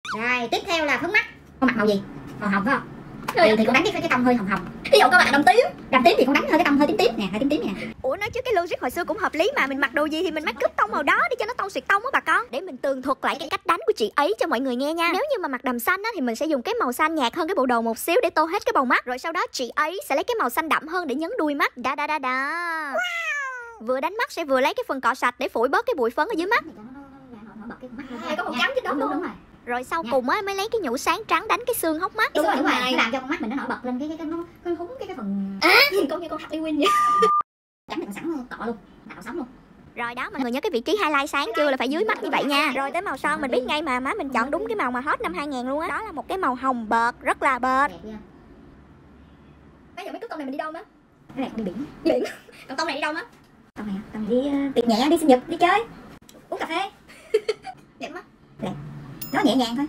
Rồi tiếp theo là phấn mắt. Con mặt màu gì? Màu hồng phải không? Thì con đánh cái tông hơi hồng hồng. Ví dụ con mặt đầm tím thì con đánh hơi cái tông hơi tím tím nè, hơi tím tím nè. Ủa nói chứ cái logic hồi xưa cũng hợp lý mà, mình mặc đồ gì thì mình make up tông màu đó để cho nó tông xuyệt tông á bà con. Để mình tường thuật lại cái cách đánh của chị ấy cho mọi người nghe nha. Nếu như mà mặt đầm xanh á thì mình sẽ dùng cái màu xanh nhạt hơn cái bộ đồ một xíu để tô hết cái bầu mắt. Rồi sau đó chị ấy sẽ lấy cái màu xanh đậm hơn để nhấn đuôi mắt. Đó. Wow. Vừa đánh mắt sẽ vừa lấy cái phần cọ sạch để phủi bớt cái bụi phấn ở dưới mắt. Có màu trắng trên đó luôn. Rồi sau cùng á mới lấy cái nhũ sáng trắng đánh cái xương hốc mắt. Đúng rồi. Nó làm cho con mắt mình nó nổi bật lên cái húng cái phần. Nhìn con như con Harley Quinn vậy. Đánh mình sẵn cọ luôn, tạo sống luôn. Rồi đó mọi người nhớ cái vị trí highlight sáng chưa là phải dưới mắt như vậy nha. Rồi tới màu son mình biết ngay mà, má mình chọn đúng cái màu mà hot năm 2000 luôn á. Đó là một cái màu hồng bợt, rất là bợt. Bây giờ mấy cái tông này mình đi đâu má? Cái này đi biển. Biển. Còn tông này đi đâu má? Tông này tông đi tiệc nhẹ, đi sinh nhật, đi chơi, uống cà phê. Đẹp má. Đẹp. Nó nhẹ nhàng thôi.